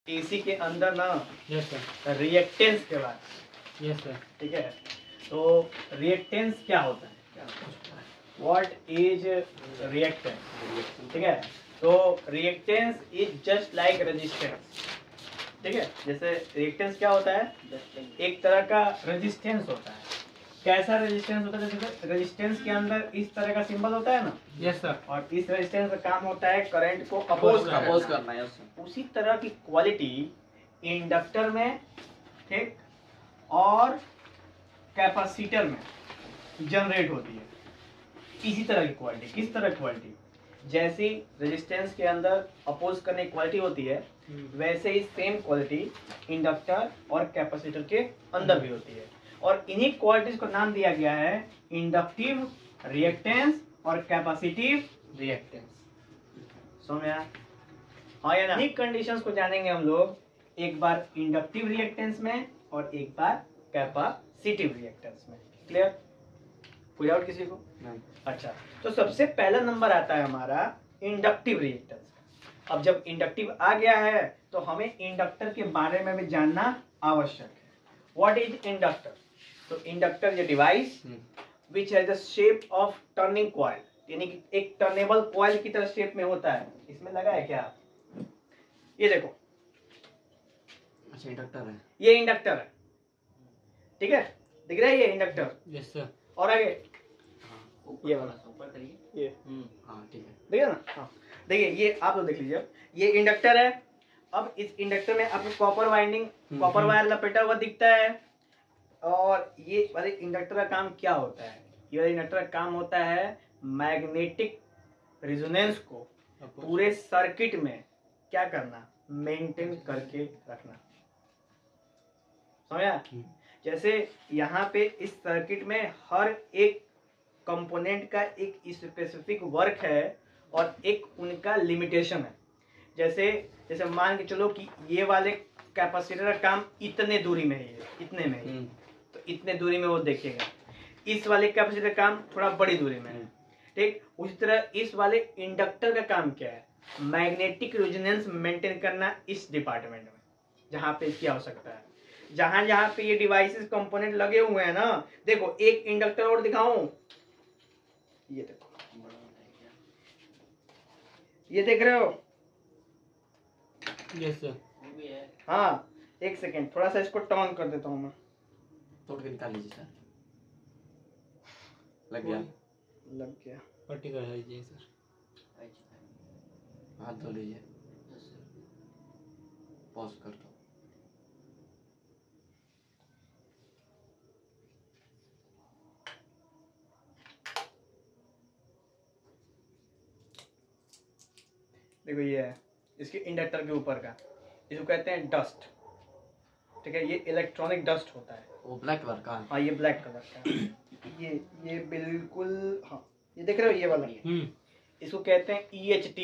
AC के अंदर ना यस सर। रिएक्टेंस के बाद यस सर। ठीक है, तो रिएक्टेंस क्या होता है, व्हाट इज रिएक्टेंस। ठीक है, तो reactance is just like resistance. ठीक है, जैसे रिएक्टेंस क्या होता है, एक तरह का रेजिस्टेंस होता है। कैसा रेजिस्टेंस होता है, जैसे रेजिस्टेंस के अंदर इस तरह का सिंबल होता है ना। Yes sir. और इस रेजिस्टेंस का काम होता है करंट को अपोज करना है। उसी तरह की क्वालिटी इंडक्टर में, ठीक, और कैपेसिटर में जनरेट होती है। इसी तरह की क्वालिटी, किस तरह की क्वालिटी, जैसी रेजिस्टेंस के अंदर अपोज करने की क्वालिटी होती है, वैसे ही सेम क्वालिटी इंडक्टर और कैपेसिटर के अंदर भी होती है। और इन्हीं क्वालिटीज को नाम दिया गया है इंडक्टिव रिएक्टेंस और कैपेसिटिव रिएक्टेंस। समझ में आया? हाँ या ना? इन्हीं कंडीशंस को जानेंगे हम लोग, एक बार इंडक्टिव रिएक्टेंस में और एक बार कैपेसिटिव रिएक्टेंस में। क्लियर? कोई डाउट किसी को? नहीं। अच्छा, तो सबसे पहला नंबर आता है हमारा इंडक्टिव रिएक्टेंस। अब जब इंडक्टिव आ गया है तो हमें इंडक्टर के बारे में भी जानना आवश्यक है। What is inductor? तो inductor is a device which has the shape of turning coil, यानी कि एक टर्नेबल कॉइल की तरह शेप में होता है। इसमें लगा है क्या, ये देखो। अच्छा, इंडक्टर है, ये इंडक्टर है। ठीक है, दिख रहा है ये इंडक्टर? Yes sir. और आगे ये वाला ऊपर करिए, ये हाँ ठीक है, देखिए ना। हाँ देखिए, ये आप लोग देख लीजिए, ये इंडक्टर है। अब इस इंडक्टर में आपको कॉपर वाइंडिंग, कॉपर वायर लपेटा हुआ दिखता है। और ये वाले इंडक्टर का काम क्या होता है, ये वाले इंडक्टर का काम होता है मैग्नेटिक रेजोनेंस को पूरे सर्किट में क्या करना, मेंटेन करके रखना। समझा? जैसे यहाँ पे इस सर्किट में हर एक कंपोनेंट का एक स्पेसिफिक वर्क है और एक उनका लिमिटेशन है। जैसे मान के चलो कि ये वाले कैपेसिटर का काम इतने दूरी में है, इतने में है, तो इतने दूरी में वो देखेगा। इस वाले कैपेसिटर का काम थोड़ा बड़ी दूरी में है, ठीक। उसी तरह इस वाले इंडक्टर का काम क्या है, मैग्नेटिक रेजोनेंस मेंटेन करना इस डिपार्टमेंट में जहां पे इसकी आवश्यकता है। जहां जहां पे ये डिवाइसेस कंपोनेंट लगे हुए हैं ना, देखो एक इंडक्टर और दिखाऊं, ये देखो, ये देख रहे हो? Yes sir. हाँ, एक सेकेंड, थोड़ा सा इसको टर्न कर देता हूँ मैं। तोड़ के निकाल लीजिए सर। लग गया, लग गया। पट्टी कर लीजिए सर। हाथ धो लीजिए, पॉज कर दो। देखो ये है इसके इंडक्टर के ऊपर का, इसको कहते हैं डस्ट। ठीक है, ये इलेक्ट्रॉनिक डस्ट होता है। वो ब्लैक कलर का? हाँ, ये ब्लैक कलर का है। ये बिल्कुल, हाँ ये देख रहे हो, ये वाला इसको कहते हैं EHT।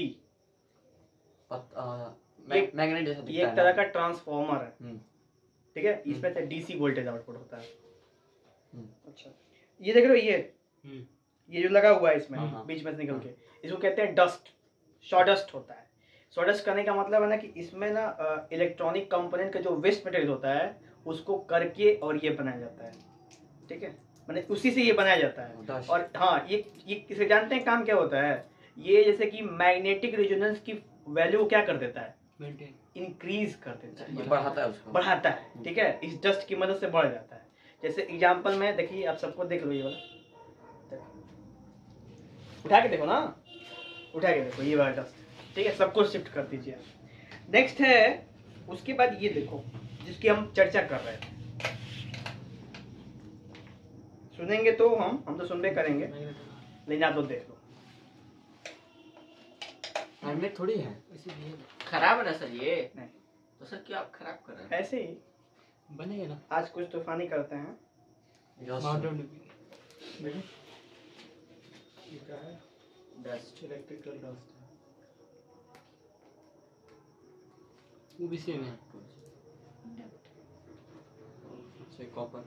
मैग्नेट जैसा दिखता है, ये एक तरह का ट्रांसफॉर्मर है। ठीक है, इसमें से DC वोल्टेज आउटपुट होता है। अच्छा, ये देख रहे हो, ये जो लगा हुआ है इसमें बीच में से निकल के, इसको कहते हैं डस्ट, सॉडस्ट होता है। सॉडस्ट करने का मतलब है ना कि इसमें ना इलेक्ट्रॉनिक कंपोनेंट का जो वेस्ट मटेरियल होता है उसको करके और ये बनाया जाता है। ठीक है, मैंने उसी से ये बनाया जाता है। और हाँ, ये किसे जानते हैं काम क्या होता है, ये जैसे कि मैग्नेटिक रेजोनेंस की वैल्यू क्या कर देता है, इंक्रीज कर देता है, बढ़ाता है उसको, बढ़ाता है। ठीक है, इस डस्ट की मदद से बढ़ जाता है। जैसे एग्जांपल में देखिए, आप सबको देख लो, ये वाला उठा के देखो ना, उठा के देखो ये वाला डस्ट। ठीक है, सबको शिफ्ट कर दीजिए। नेक्स्ट है, उसके बाद ये देखो जिसकी हम चर्चा कर रहे थे, सुनेंगे तो हम तो सुनबे करेंगे, लेकिन आप लोग देख लो। मैग्नेट थोड़ी है, खराब है ना सर ये? नहीं तो सर क्या आप खराब कर रहे हैं? ऐसे ही बनेगा ना, आज कुछ तूफानी करते हैं। डस्ट, इलेक्ट्रिकल डस्ट वो भी सेम है। कॉपर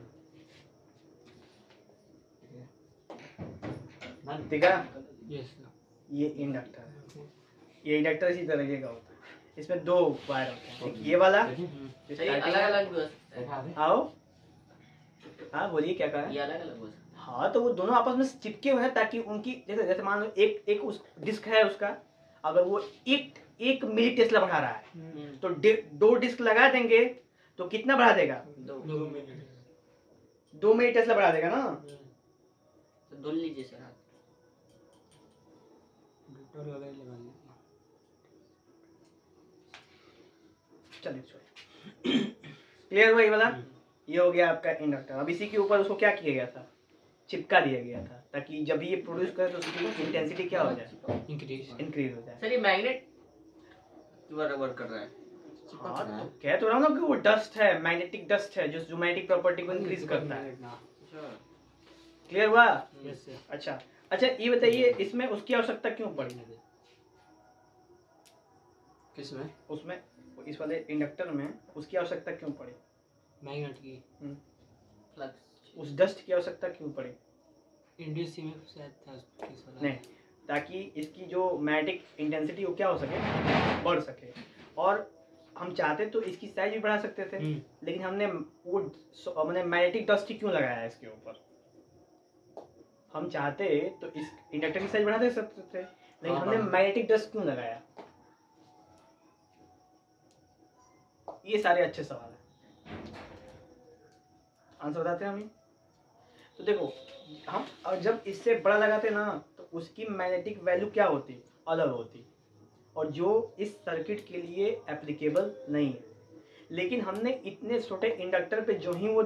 दिखा? यस, ये इंडक्टर है। ये इंडक्टर इसी तरीके का होता है। इसमें 2 वायर होते हैं, एक ये वाला सर ये अलग अलग भी हो सकता है। आओ, हाँ बोलिए क्या कहा है? ये अलग अलग हो सकता हाँ तो वो दोनों आपस में चिपके हुए हैं ताकि उनकी जैसे जैसे मान लो एक उस डिस्क है उसका, अगर वो एक मिली टेस्ला बढ़ा रहा है तो 2 डिस्क लगा देंगे तो कितना बढ़ा देगा? है। 2 मिली टेस्ला बढ़ा देगा ना। तो धुल लीजिए सर हाथ। चलिए छोड़िए, क्लियर हुआ ये वाला? ये हो गया आपका इंडक्टर। अब इसी के ऊपर उसको क्या किया गया था? चिपका दिया गया था ताकि जब ये प्रोड्यूस करे तो उसकी इंटेंसिटी क्या हो जाए? इंक्रीज हो जाए। सर ये मैग्नेट वर्क कर रहा है। हाँ तो कह तो रहा हूँ ना कि वो डस्ट है, मैग्नेटिक डस्ट है जो मैग्नेटिक प्रॉपर्टी को इंक्रीज करता है। क्लियर हुआ? Yes sir. अच्छा अच्छा, ये बताइए इसमें उसकी आवश्यकता क्यों पड़ी? किसमें? उसमें इस वाले इंडक्टर में उसकी आवश्यकता क्यों पड़ी? मैग्नेट की फ्लक्स। उस डस्ट की आवश्यकता क्यों पड़ी? इंडस्ट्री में शायद था इस वाला। नहीं, ताकि इसकी जो मैग्नेटिक इंटेंसिटी वो क्या हो सके? बढ़ सके। और हम चाहते तो इसकी साइज भी बढ़ा सकते थे, लेकिन हमने मैग्नेटिक डस्ट ही क्यों लगाया है इसके ऊपर? हम चाहते तो इस इंडक्टर की साइज बढ़ा दे सकते थे, लेकिन हमने मैग्नेटिक डस्ट क्यों लगाया? ये सारे अच्छे सवाल हैं, आंसर बताते हैं हम। तो देखो हम जब इससे बड़ा लगाते ना तो उसकी मैग्नेटिक वैल्यू क्या होती? अलग होती, और जो इस सर्किट के लिए एप्लीकेबल नहीं है। लेकिन हमने इतने छोटे इंडक्टर पे जो ही वो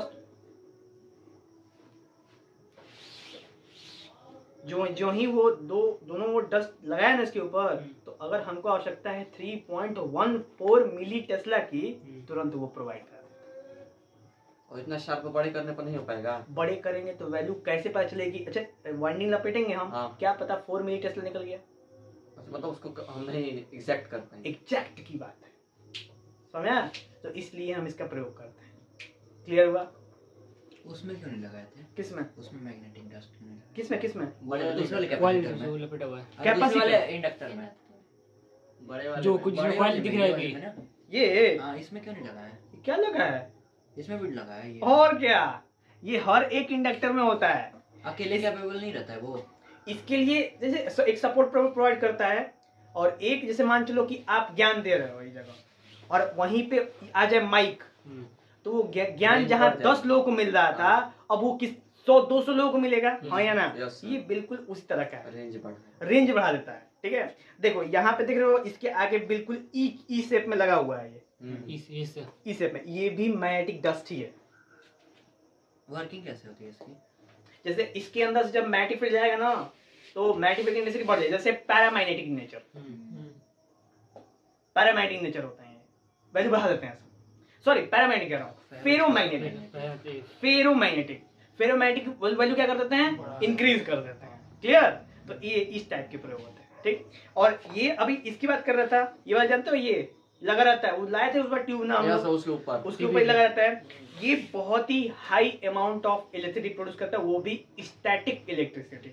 दोनों वो डस्ट लगाया ना इसके ऊपर, तो अगर हमको आवश्यकता है 3.14 मिली टेस्ला की, तुरंत वो प्रोवाइड कर। और इतना शार्प बड़े करने पर नहीं हो पाएगा। बड़े करेंगे तो वैल्यू कैसे पता चलेगी? अच्छा वाइंडिंग लपेटेंगे हम, हाँ। क्या पता 4 मिली टेस्ला निकल गया। मतलब उसको हम नहीं एग्जैक्ट कर पाएंगे। एग्जैक्ट की बात है, समझा? तो इसलिए हम इसका प्रयोग करते हैं। क्लियर हुआ? उसमें क्यों नहीं लगाए थे? किसमें? उसमें मैग्नेटिक डस्ट क्यों नहीं लगाए? किसमें? बड़े दूसरे वाले कॉइल कैपेसिटर में, जो लपेटा हुआ है, कैपेसिटर दूसरे वाले इंडक्टर में, बड़े वाले जो में। कुछ बड़े कॉइल वाले दिख में, रहा ये है वाले कि में ना। ये हाँ, इसमें क्यों नहीं लगाया है? क्या लगा है? इसमें भी लगाया है ये। और क्या, ये हर एक इंडक्टर में होता है। अकेले कैपेबल नहीं रहता है वो। इसके लिए जैसे एक सपोर्ट प्रोवाइड करता है, और एक जैसे मान चलो कि आप ज्ञान दे रहे हो एक जगह और वहीं पे आ जाए माइक, तो वो ज्ञान जहाँ 10 लोगों को मिल रहा था अब वो किस 100-200 लोगों को मिलेगा। हाँ या ना? ये बिल्कुल उसी तरह का है, रेंज बढ़ा देता है। ठीक है, देखो यहाँ पे देख रहे हो इसके आगे बिल्कुल ई शेप में लगा हुआ है, ये ई शेप में, ये भी मैग्नेटिक डस्ट ही है। वर्किंग कैसे होती है इसकी? जैसे इसके अंदर से जब मैग्नेटिक फील्ड जाएगा ना तो मैग्नेटिक इंटेंसिटी बढ़ जाएगी। जैसे पैरामैग्नेटिक नेचर, पैरामैग्नेटिक नेचर होता है, वैल्यू बढ़ा देते हैं। सॉरी पैरामैग्नेटिक कह रहा हूँ, फेरोमैग्नेटिक वैल्यू क्या कर देते हैं? इंक्रीज कर देते हैं। क्लियर? तो ये इस टाइप के प्रयोग होते हैं। ठीक, और ये अभी इसकी बात कर रहा था, ये वाला जानते हो ये लगा रहता है, वो लाए थे उस बार ट्यूब ना, उसके ऊपर लगा रहता है। ये बहुत ही high amount of electricity produce करता है, वो भी स्टैटिक इलेक्ट्रिसिटी।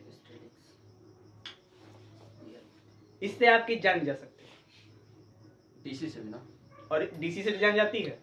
इससे आपकी जान जा सकती है, डीसी से भी ना, और डीसी से जान जाती है।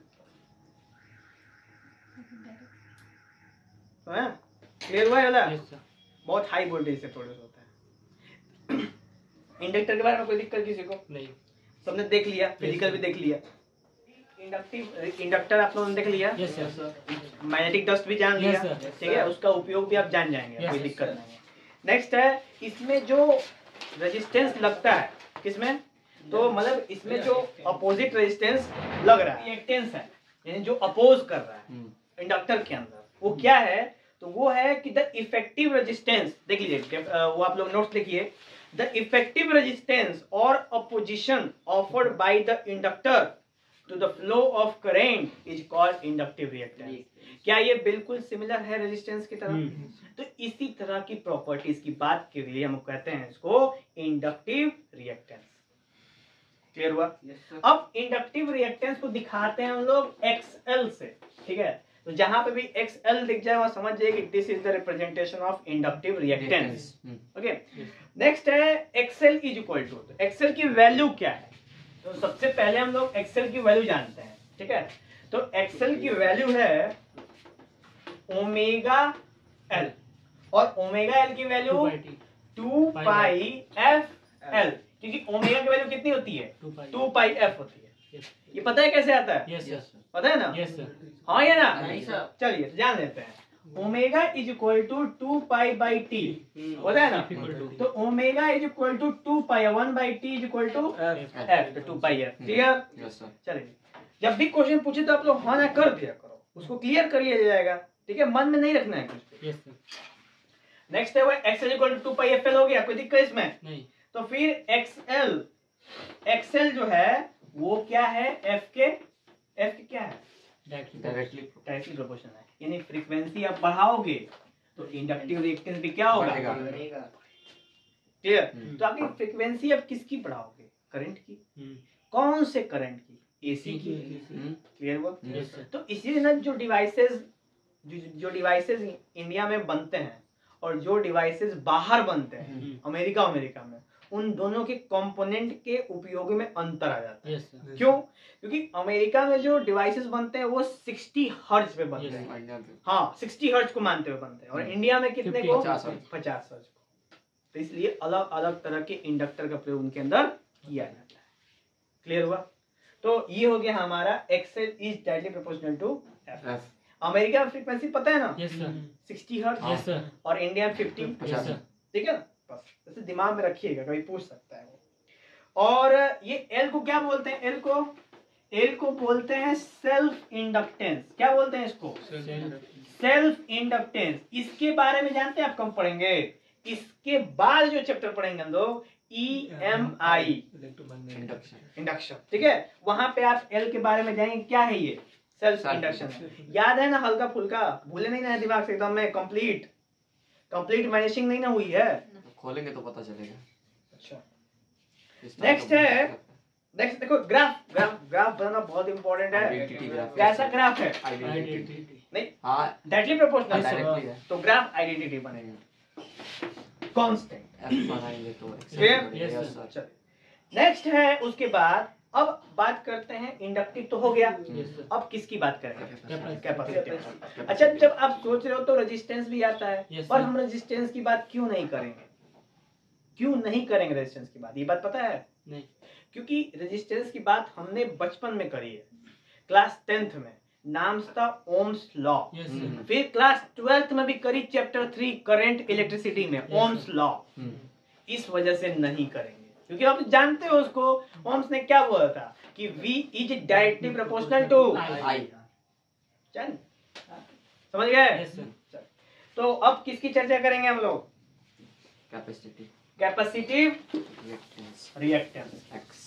क्लियर हुआ है? बहुत हाई वोल्टेज से प्रोड्यूस होता है। इंडक्टर के बारे में कोई दिक्कत किसी को नहीं? सबने देख लिया, फिजिकल भी देख लिया, इंडक्टर आप लोगों ने देख लिया, मैग्नेटिक डस्ट भी जान लिया। ठीक है, उसका उपयोग भी आप जान जाएंगे, कोई दिक्कत नहीं है। नेक्स्ट है इसमें जो रेजिस्टेंस लगता है, किसमें? तो मतलब इसमें जो अपोजिट रेजिस्टेंस लग रहा है, रिएक्टेंस है, यानी जो अपोज कर रहा है इंडक्टर के अंदर, वो क्या है? तो वो है कि द इफेक्टिव रेजिस्टेंस, देख लीजिए वो आप लोग नोट्स लिखिए, द इफेक्टिव रेजिस्टेंस और opposition offered by the inductor to the flow of current is called inductive reactance. क्या ये बिल्कुल सिमिलर है रेजिस्टेंस की तरह? तो इसी तरह की प्रॉपर्टीज की बात के लिए हम कहते हैं इसको इंडक्टिव रिएक्टेंस। क्लियर हुआ? अब इंडक्टिव रिएक्टेंस को दिखाते हैं हम लोग एक्सएल से। ठीक है, तो जहां पे भी एक्सएल दिख जाए वहां समझ जाइए कि this is the representation of inductive reactance. Okay, next है XL is equal to, XL की वैल्यू क्या है? तो सबसे पहले हम लोग एक्सेल की वैल्यू जानते हैं, ठीक है। तो एक्सेल की वैल्यू है ओमेगा एल, और ओमेगा एल की वैल्यू 2 पाई एफ एल, क्योंकि ओमेगा की वैल्यू कितनी होती है 2 पाई एफ होती है। ये पता है कैसे आता है? यस सर, पता है ना? Yes sir. हाँ या ना? नहीं सर। चलिए जान लेते हैं। Omega is equal to 2 pi by T, होता है ना? तो omega is equal to 2 pi, 1 by T is equal to F, तो 2 पाई एफ। ठीक है, यस सर। चलिए जब भी क्वेश्चन पूछे तो आप लोग हाँ ना कर दिया करो, उसको क्लियर कर लिया जाएगा, ठीक है, मन में नहीं रखना है कुछ। Yes sir. नेक्स्ट है वो XL equal to 2 pi F L हो गया, कोई दिक्कत इसमें नहीं। तो फिर एक्सएल जो है वो क्या है, एफ के क्या है, डायरेक्टली डायरेक्टली प्रोपोर्शनल है, यानी फ्रीक्वेंसी आप बढ़ाओगे तो इंडक्टिव रिएक्टेंस भी क्या होगा, बढ़ेगा। क्लियर। हम्म। तो आपकी फ्रीक्वेंसी अब किसकी बढ़ाओगे, करंट की, कौन से करंट की, एसी की, क्लियर हुआ। Yes sir. तो इसीलिए ना जो डिवाइसेस इंडिया में बनते हैं और जो डिवाइसेस बाहर बनते हैं अमेरिका में, उन दोनों के कंपोनेंट के उपयोग में अंतर आ जाता है। Yes sir. क्यों? क्योंकि अमेरिका में जो डिवाइसेस बनते हैं वो 60 हर्ट्ज पे बनते हैं, हाँ 60 हर्ट्ज को मानते हुए बनते हैं, और इंडिया में कितने को, 50 हर्ट्ज। 50 हर्ट्ज को। तो इसलिए अलग अलग तरह के इंडक्टर का प्रयोग उनके अंदर किया जाता है। क्लियर हुआ? तो ये हो गया हमारा XL is directly proportional to F. America में फ्रीक्वेंसी पता है ना, yes sir. 60 hertz, yes sir. और इंडिया में 50, यस सर। ठीक है ना, बस ऐसे दिमाग में रखिएगा, कभी पूछ सकता है वो। और ये एल को क्या बोलते हैं, एल को बोलते हैं सेल्फ इंडक्टेंस। क्या बोलते हैं इसको? Self inductance. इसके बारे में जानते हैं आप, कब पढ़ेंगे, इसके बाद जो चैप्टर पढ़ेंगे हम लोग EMI, इंडक्शन, ठीक है, वहां पे आप एल के बारे में जानेंगे क्या है ये सेल्फ इंडक्शन। याद है ना, हल्का फुल्का, भूले नहीं ना दिमाग से एकदम में, कंप्लीट मैनेजिंग नहीं ना हुई है। खोलेंगे तो पता चलेगा। अच्छा, इस नेक्स्ट तरह है, का नेक्स्ट देखो ग्राफ बनाना बहुत इंपॉर्टेंट है। Identity graph. कैसा ग्राफ है? आइडेंटिटी। नहीं, हाँ डायरेक्टली प्रोपोर्शनल डायरेक्टली है। तो ग्राफ आइडेंटिटी बनेगा कांस्टेंट। एफ बनाएंगे तो Clear? Yes Yes, sir. चलिए नेक्स्ट है, उसके बाद अब बात करते हैं, इंडक्टिव तो हो गया, यस सर। अब किसकी बात करेंगे, Capacitor. कैपेसिटर। अच्छा, जब आप सोच रहे हो तो रेजिस्टेंस भी आता है, Yes, पर sir. हम रेजिस्टेंस की बात क्यों नहीं करेंगे, रेजिस्टेंस की बात, ये बात पता है? नहीं। क्योंकि रेजिस्टेंस की बात हमने बचपन में करी है, क्लास 10th में, नाम था ओम्स लॉ। Yes sir. फिर क्लास 12th में भी करी, चैप्टर 3 करंट इलेक्ट्रिसिटी में, Yes, ओम्स sir. लॉ। इस वजह से नहीं करेंगे, क्योंकि आप जानते हो उसको, ओम्स ने क्या बोला था कि V is directly proportional to I. चल, समझ गए? Yes sir. तो अब किसकी चर्चा करेंगे हम लोग, capacity capacitive reactance reactance. X.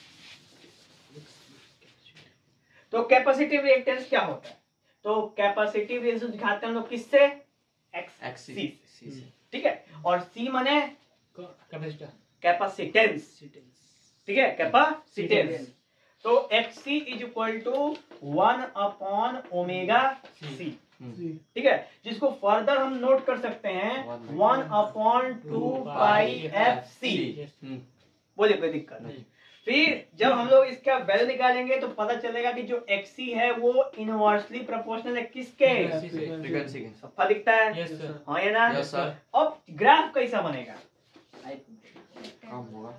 तो कैपेसिटिव रिएक्टेंस क्या होता है? तो कैपेसिटिव रिएक्टेंस दिखाते हैं हम लोग किससे, एक्स सी, सी। ठीक है, और सी माने कैपेसिटर। कैपेसिटेंस, ठीक है, कैपेसिटेंस। तो XC is equal to 1 upon omega C, ठीक है, जिसको फर्दर हम नोट कर सकते हैं 1 अपॉन 2 पाई FC। बोलिए, कोई दिक्कत नहीं। फिर जब हम लोग इसका वैल्यू निकालेंगे तो पता चलेगा कि जो XC है वो इनवर्सली प्रोपोर्शनल है किसके, फ्रीक्वेंसी के। सफा दिखता है, यस सर। हाँ या ना? Yes sir. अब ग्राफ कैसा बनेगा, कम होगा।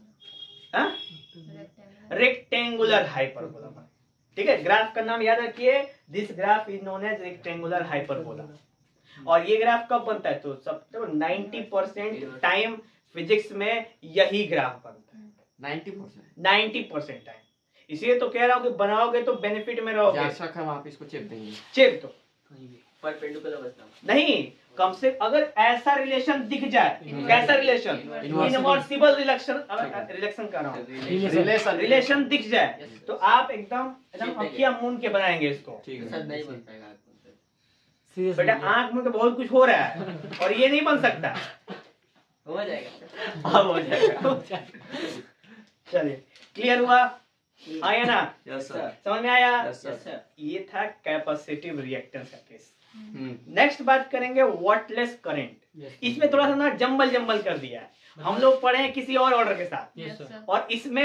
रेक्टेंगुलर हाइपरबोला, ठीक है, ग्राफ का नाम याद रखिए, this graph is known as rectangular hyperbola. और ये ग्राफ कब बनता है, तो सब 90% टाइम फिजिक्स में यही ग्राफ बनता है, 90% टाइम। इसलिए तो कह रहा हूँ कि बनाओगे तो बेनिफिट में रहोगे। जहाँ शक है वहाँ पे इसको चिप देंगे। चिप तो परपेंडिकुलर बचना नहीं, कम से अगर ऐसा रिलेशन दिख जाए, कैसा रिलेशन, इनवर्सिबल रिलेशन कर रहा हूँ, रिलेशन दिख जाए तो आप एकदम अखियां मूंद के बनाएंगे इसको। ठीक सर है। नहीं बन पाएगा। सीरियस बेटा आंख में तो बहुत कुछ हो रहा है और ये नहीं बन सकता, हो जाएगा। अब हो जाएगा। चलिए, क्लियर हुआ, आया ना, यस सर। समझ में आया? Yes sir. ये था कैपेसिटिव रिएक्टेंस का केस। नेक्स्ट बात करेंगे वाटलेस करंट। इसमें थोड़ा सा ना जंबल कर दिया है, हम लोग पढ़े हैं किसी और ऑर्डर के साथ, यस सर। और इसमें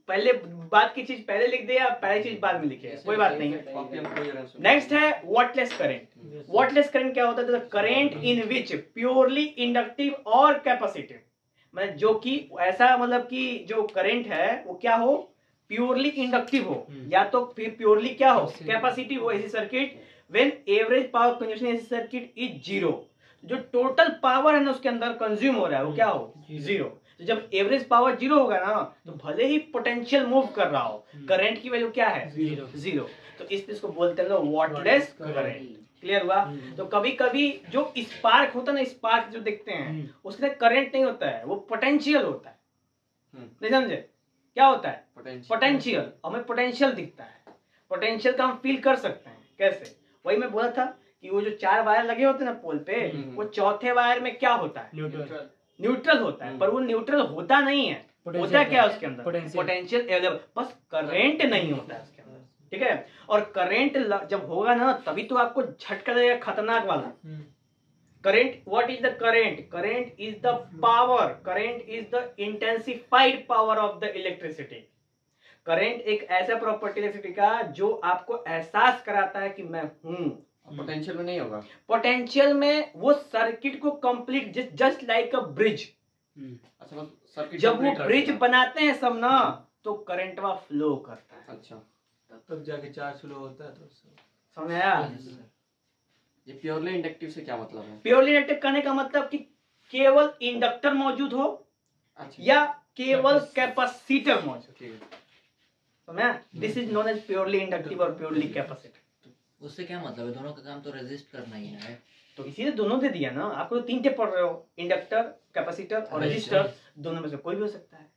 पहले बात की चीज पहले लिख दे या पहली चीज बाद में लिखे, कोई बात नहीं। कॉपी हम कोई जगह सुन। नेक्स्ट है वॉटलेस करंट। वॉटलेस करंट क्या होता है? Current in which purely inductive और कैपेसिटिव, मतलब जो कि ऐसा, मतलब कि जो करंट है वो क्या हो, प्योरली इंडक्टिव हो या तो फिर प्योरली क्या हो, कैपेसिटिव हो। AC circuit when average power consumption AC circuit is zero, जो टोटल पावर है ना उसके अंदर कंज्यूम हो रहा है वो क्या हो, जीरो। तो जब एवरेज पावर जीरो होगा ना तो भले ही पोटेंशियल मूव कर रहा हो, करंट की वैल्यू क्या है, जीरो। तो इस चीज को बोलते हैं लोग वॉटलेस करंट। क्लियर हुआ? तो कभी कभी जो स्पार्क होता है ना, स्पार्क जो देखते हैं उसके अंदर करंट नहीं होता है, वो पोटेंशियल होता है। नहीं समझे? क्या होता है? पोटेंशियल। हमें पोटेंशियल दिखता है, पोटेंशियल का हम फील कर सकते हैं। कैसे? वही मैं बोला था कि वो जो 4 वायर लगे होते हैं ना पोल पे, वो चौथे वायर में क्या होता है, न्यूट्रल होता है। पर वो न्यूट्रल होता नहीं है, होता क्या है उसके अंदर, पोटेंशियल अवेलेबल, बस करंट नहीं होता है उसके अंदर। ठीक है? और करंट जब होगा ना तभी तो आपको झटका लगेगा खतरनाक वाला। Current, what is the current? Current is the power, current is the intensified power of the electricity. Current एक ऐसा प्रॉपर्टी इलेक्ट्रिसिटी का जो आपको एहसास कराता है कि मैं हूं। पोटेंशियल में नहीं होगा। पोटेंशियल में वो सर्किट को complete, just like a bridge. अच्छा, बस सर्किट जब वो ब्रिज बनाते हैं सब ना तो करंट वहां फ्लो करता है। अच्छा, तब जाके चार्ज फ्लो होता है। तो समझ आया? ये प्योरली इंडक्टिव से क्या मतलब है? प्योरली इंडक्टिव करने का मतलब कि केवल इंडक्टर मौजूद हो अच्छा, या केवल कैपेसिटर मौजूद। ठीक है। समझा? This is known as purely inductive और प्योरली कैपेसिटर। उससे क्या मतलब है? दोनों का काम तो रेजिस्ट करना ही है। तो इसीलिए दोनों दे दिया ना आपको। तो 3 टेप पढ़ रहे हो, इंडक्टर, कैपेसिटर और रेजिस्टर, दोनों में से कोई भी हो सकता है।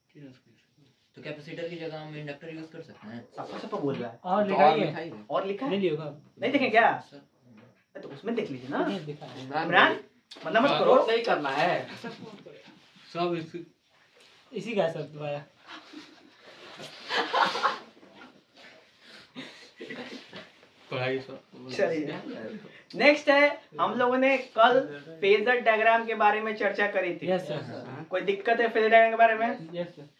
तो कैपेसिटर की जगह हम इंडक्टर यूज कर सकते हैं। सफा बोल रहा है। और तो लिखा और ही है, लिखा ही है। और लिखा है, नहीं लिखा, नहीं देखें क्या? सर तो उसमें देख लीजिए ना। नहीं लिखा है। इमरान मतलब मत करो। नोट नहीं करना है। सब इसी का सब दोबारा। चलिए नेक्स्ट है, हम लोगों ने कल फेजर डायग्राम के बारे में चर्चा करी थी। Yes sir. कोई दिक्कत है फेजर डायग्राम के बारे में? Yes sir.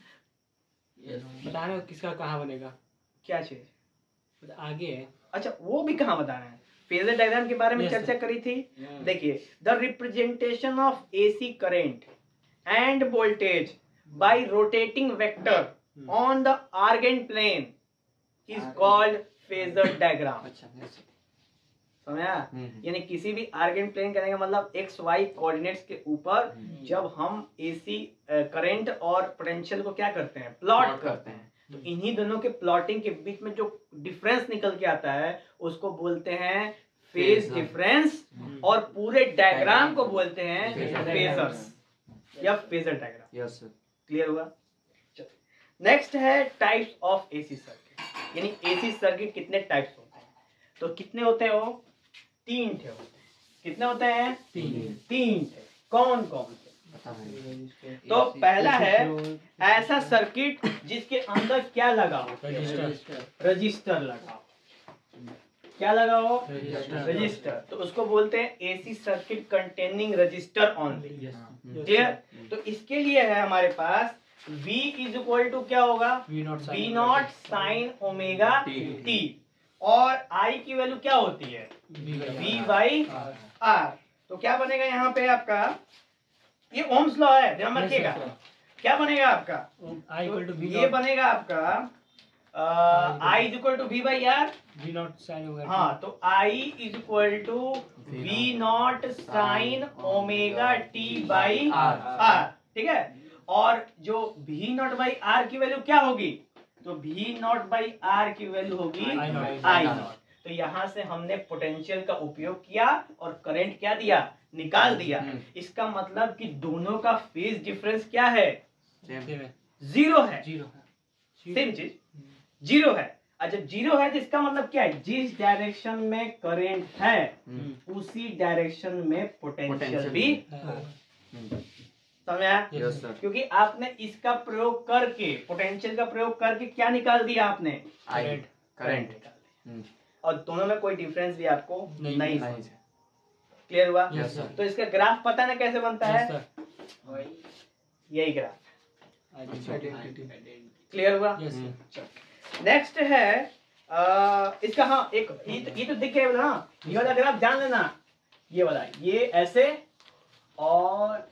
बताना किसका कहाँ बनेगा, क्या चीज आगे है। अच्छा वो भी कहाँ बताना है? फेजर डायग्राम के बारे में Yes, चर्चा करी थी। देखिए, the representation of AC current and voltage by rotating vector on the Argand plane is called phasor diagram. अच्छा, yes, sir। समझा? यानी किसी भी आर्गन प्लेन करने का मतलब एक्स वाई कोऑर्डिनेट्स के ऊपर जब हम एसी करंट और पोटेंशियल को क्या करते हैं, प्लॉट करते हैं, तो इन्हीं दोनों के प्लॉटिंग के बीच में जो डिफरेंस निकल के आता है उसको बोलते हैं फेज डिफरेंस, और पूरे डायग्राम को बोलते हैं फेजर्स या phasor diagram. Yes sir. Clear हुआ? नेक्स्ट है टाइप्स ऑफ एसी सर्किट, यानी एसी सर्किट कितने टाइप्स होते हैं? तो कितने होते हैं वो? 3 थे होते हैं। कितने होते हैं? 3 थे। कौन कौन से? तो पहला है ऐसा सर्किट जिसके अंदर क्या लगा हो, रजिस्टर लगा हो। क्या लगा हो? रजिस्टर। तो उसको बोलते हैं AC circuit containing resistor only. Clear? तो इसके लिए है हमारे पास V इज इक्वल टू क्या होगा, V not sine omega t, और I की वैल्यू क्या होती है, V बाई R। तो क्या बनेगा यहाँ पे आपका, ये ओम्स लॉ है, ध्यान रखिएगा। क्या बनेगा आपका, I equal to V ये बनेगा आपका I is equal to V by R। V not sine omega. हाँ, तो I is equal to V not sine omega t by R। ठीक है? और जो V नॉट बाई R की वैल्यू क्या होगी, तो V नॉट बाई R की वैल्यू होगी I नॉट। तो यहाँ से हमने पोटेंशियल का उपयोग किया और करंट क्या दिया, निकाल दिया। इसका मतलब कि दोनों का फेज डिफरेंस क्या है, जीरो है। सेम चीज जीरो है। अच्छा, जीरो है तो इसका मतलब क्या है, जिस डायरेक्शन में करंट है उसी डायरेक्शन में पोटेंशियल भी समझ आया? Yes sir. क्योंकि आपने इसका प्रयोग करके, पोटेंशियल का प्रयोग करके क्या निकाल दिया आपने, करंट निकाल दिया। और दोनों में कोई डिफरेंस भी आपको नहीं है। क्लियर हुआ? Yes, sir। तो इसका ग्राफ पता ना कैसे बनता है, Yes, यही ग्राफ। क्लियर हुआ? Yes sir. नेक्स्ट है इसका, हाँ एक ये तो दिख गया ना, ये वाला अगर आप जान लेना, ये वाला ये ऐसे और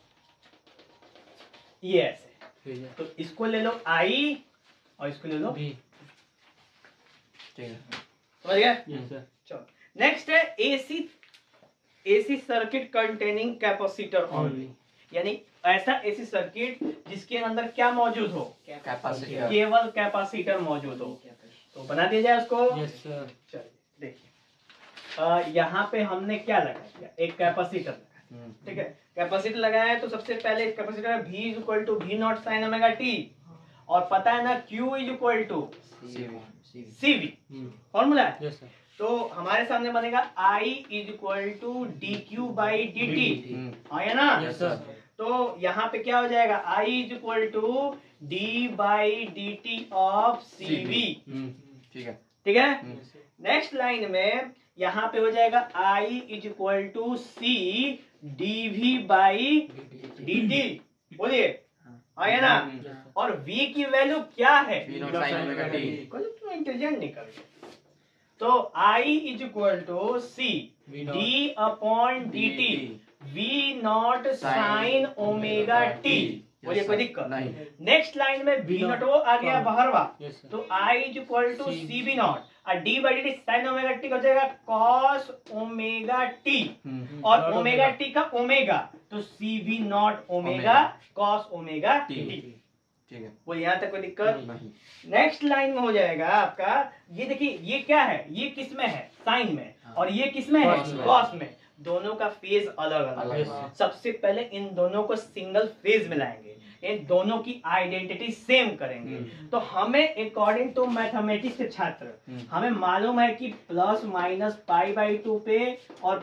ये ऐसे, ठीक है। तो इसको ले लो I और इसको ले लो, बी। ठीक है। समझ गए? Yes sir. चलो नेक्स्ट है AC circuit containing capacitor only, यानी ऐसा AC सर्किट जिसके अंदर क्या मौजूद हो, कैपेसिटर। केवल कैपेसिटर मौजूद हो। तो बना दिया जाए उसको। Yes sir. चलिए देखिए, यहाँ पे हमने क्या लगाया, एक कैपेसिटर लगाया, ठीक है। कैपेसिटर लगाया है तो सबसे पहले कैपेसिटर है V = V0 sin omega t, और पता है ना Q = CV, फॉर्मूला है। Yes sir. तो हमारे सामने बनेगा I = dQ/dt, आया ना? Yes sir. तो यहाँ पे क्या हो जाएगा, I = d/dt ऑफ CV, ठीक है। ठीक है। नेक्स्ट लाइन में यहाँ पे हो जाएगा I = C dV/dt, बोलिए, आया ना? और V की वैल्यू क्या है, V0 sin ओमेगा t। तुम इंटेलिजेंट निकल गए। तो I = C d/dt V0 sin omega t, बोलिए कोई दिक्कत नहीं। नेक्स्ट लाइन में V0 वो आ गया बाहरवा, यस सर। तो I = CV0 और d/dt sin ओमेगा t हो जाएगा cos ओमेगा t, और ओमेगा t का ओमेगा, तो CV0 omega cos omega t, ठीक है। वो यहाँ तक कोई दिक्कत नहीं। नेक्स्ट लाइन में हो जाएगा आपका, ये देखिए ये क्या है, ये किस में है, साइन में, और ये किस में है, Cos में। कॉस में। दोनों का फेज अलग अलग है। अलग। सबसे पहले इन दोनों को सिंगल फेज में लाएंगे, इन दोनों की आइडेंटिटी सेम करेंगे। तो हमें अकॉर्डिंग टू मैथमेटिक्स के छात्र, हमें मालूम है कि ±π/2 पे और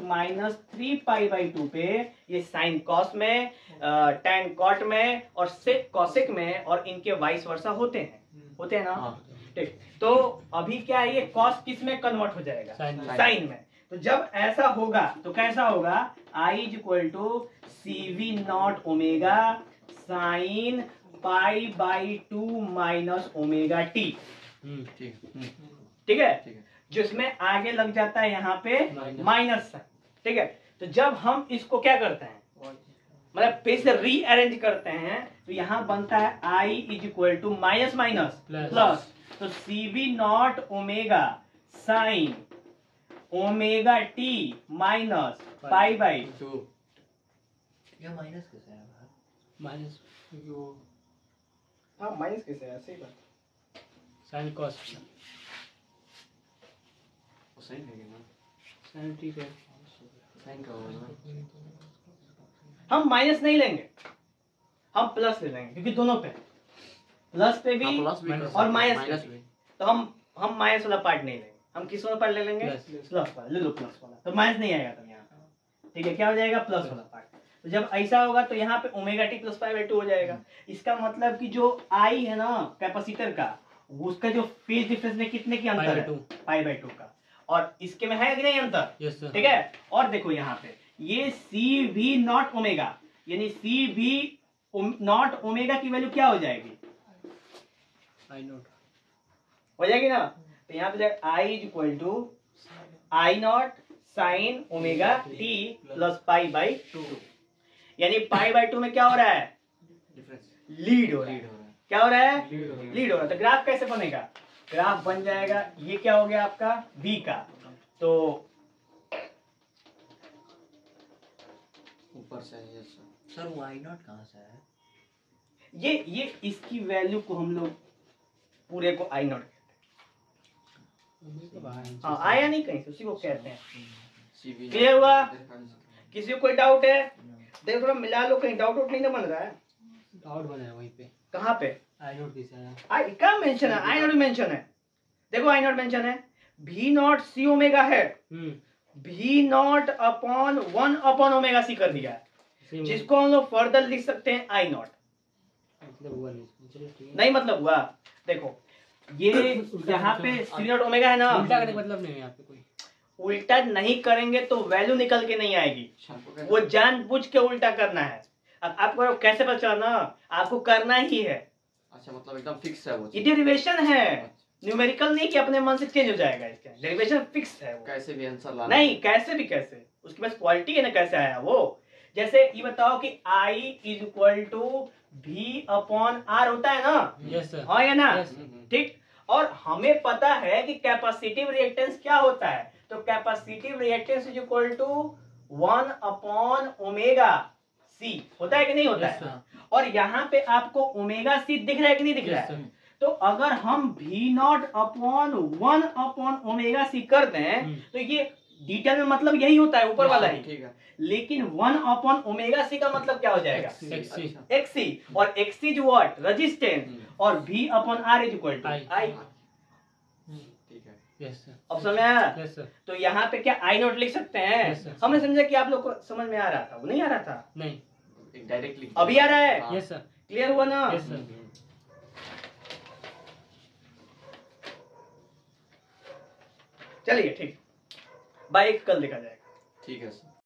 ±3π/2 पे ये साइन कॉस में, टैन कॉट में और सेक कॉसेक में, और इनके वाइस वर्सा होते हैं ना? हाँ। ठीक। तो अभी क्या है, ये कॉस किस में कन्वर्ट हो जाएगा, साइन में। तो जब ऐसा होगा तो कैसा होगा, I = CV0 omega sine π/2 minus omega t, ठीक है। जिसमें आगे लग जाता है यहाँ पे माइनस, ठीक है। तो जब हम इसको क्या करते हैं, मतलब पेज से रीअरेंज करते हैं, तो यहाँ बनता है I = माइनस माइनस प्लस, तो CV0 omega sine omega t minus π/2। ये माइनस कैसे है बाहर? माइनस वो हाँ माइनस कैसे है, सही बात। साइन कॉस सही है ना? साइन ठीक है। साइन का होगा ना? हम माइनस नहीं लेंगे, हम प्लस ले लेंगे, क्योंकि दोनों पे प्लस पे भी हाँ, प्लस भी और माइनस भी। तो हम माइनस वाला पार्ट नहीं लेंगे, हम किस वाला पार्ट ले लेंगे, प्लस। प्लस वाला ले लो, प्लस वाला, तो माइनस नहीं आएगा तब यहाँ, ठीक है। क्या हो जाएगा, प्लस वाला पार्ट। तो जब ऐसा होगा तो यहाँ पे ओमेगा टी प्लस π/2 हो जाएगा। इसका मतलब कि जो आई है ना कैपेसिटर का, उसका जो फेज डिफरेंस में कितने की अंतर है, π/2 का, और इसके में है कि नहीं अंतर, यस सर। ठीक है। और देखो यहाँ पे ये CV0 ओमेगा, यानी CV0 ओमेगा की वैल्यू क्या हो जाएगी, I0 हो जाएगी ना। तो यहाँ पे I = I0 sine omega t plus π/2, यानी π/2 में क्या हो रहा है, लीड हो रहा है। क्या हो रहा है, लीड हो रहा है। तो ग्राफ कैसे बनेगा, ग्राफ बन जाएगा, ये क्या हो गया आपका V का, तो ऊपर से ये सर वो I0 कहाँ से है? ये इसकी वैल्यू को हम लोग पूरे को I0 कहते हैं। हाँ आया नहीं कहीं से, उसी को कहते हैं। क्लियर हुआ? किसी को कोई डाउट है, देखो थोड़ा मिला लो, कहीं डाउट नहीं ना बन रहा है। डाउट बना है वहीं पे, कहाँ पे, I0 किस है? आई क्या मेंशन है, I0 मेंशन है, देखो I0 मेंशन है, V0 C ओमेगा है, V0 अपॉन 1 ओमेगा C कर दिया है, जिसको हम लोग फर्दर लिख सकते हैं I0। मतलब हुआ नहीं, चलो ठीक है। नहीं मतलब हुआ, देखो ये यहाँ पे C0 ओमेगा है ना, उल्टा करने का मतलब नहीं है यहाँ पे कोई। उल्टा नहीं करेंगे तो वैल्यू निकल के नहीं आएगी, वो जानबूझ के उल्टा करना है। अब आपको कैसे पता चला ना, आपको करना ही है, अच्छा मतलब एकदम फिक्स है वो ये चीज। डेरिवेशन है, न्यूमेरिकल नहीं कि अपने मन से चेंज हो जाएगा, इसका डेरिवेशन फिक्स है वो। कैसे भी आंसर लाना नहीं, कैसे भी कैसे, उसके पास क्वालिटी है ना, कैसे आया वो। जैसे ये बताओ कि I is equal to V upon R होता है ना, यस सर। हाँ या ना, यस ठीक। और हमें पता है कि कैपेसिटिव रिएक्टेंस क्या होता है, तो capacitive reactance is equal to 1 upon omega C होता है कि नहीं होता यस है। सर। और यहाँ पे आपको ओमेगा C दिख रहा है कि नहीं दिख रहा यस है। सर। तो अगर हम V0 upon 1 upon omega C कर दें तो ये डिटेल में मतलब यही होता है, ऊपर वाला ही। ठीक है। लेकिन 1 अपॉन ओमेगा C का मतलब क्या हो जाएगा, XC। अच्छा। XC, और XC इज व्हाट, रेजिस्टेंस, और V upon R is equal to I। I। ठीक है। Yes sir. अब समझ में आया। Yes sir. तो यहाँ पे क्या I नोट लिख सकते हैं। Yes, sir। हमने समझा कि आप लोग को समझ में आ रहा था, वो नहीं आ रहा था, नहीं। डायरेक्टली अभी आ रहा है। हाँ। Yes sir. क्लियर हुआ ना। Yes sir. चलिए ठीक, बाइक कल देखा जाएगा। ठीक है सर।